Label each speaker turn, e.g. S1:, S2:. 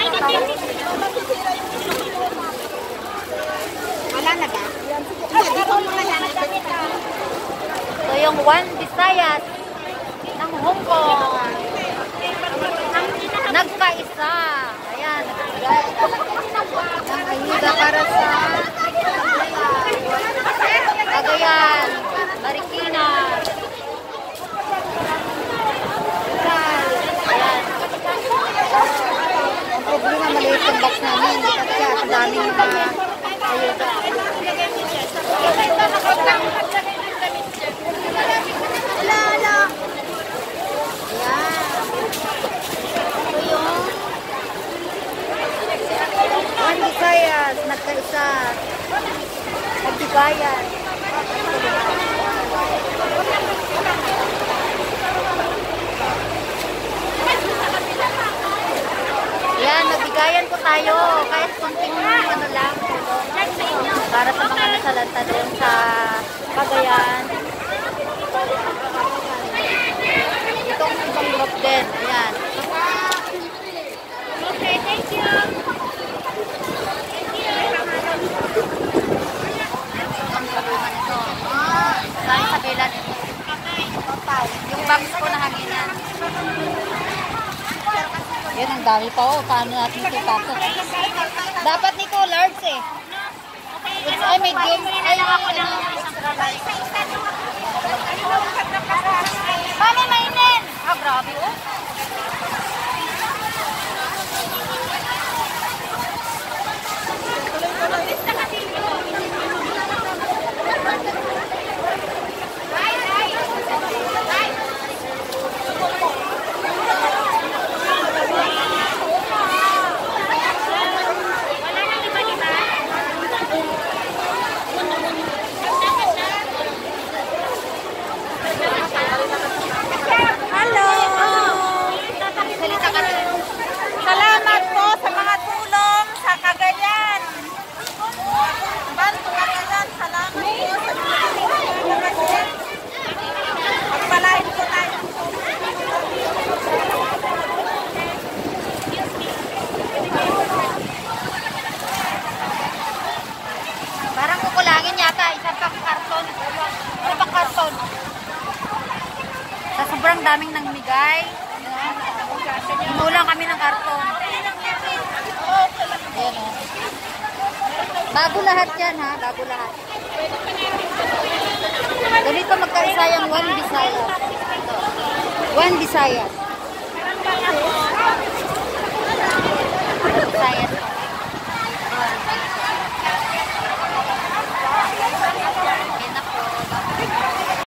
S1: Wala na ba?
S2: So yung One Visayas ng Hong Kong nagkaisa. Ayan, ang ayuda para sa Cagayan, Marikina. Ayan. Ang problema, maliit yung box namin. Kasi ang daming ayuda. One Visayas, nagkaisa, nagbigayan. Yan, nagbigayan po tayo, kahit kunting ano lang, para sa mga nasalanta doon sa Cagayan. Itong ibang group din, ayan. Okay, thank you. Saan sa kailan ito? Yung bags ko na hanginan. Yan, ang dami pa oh. Paano natin ito ipasok? Dapat nito large eh. It's ay medium. Ay, bale, mainin. Ah, grabe oh.
S1: Salamat po sa mga tulong sa Cagayan. Bantu Cagayan, salamat po sa mga tulong. Pagpalain po tayo.
S2: Parang kukulangin yata. Isang pang karton. Ano pang karton? Sa sobrang daming namigay. Inulang kami ng karton. Ayan o. Bago lahat yan ha. Bago lahat. Ganito magkaisa yung One Visayas. One Visayas.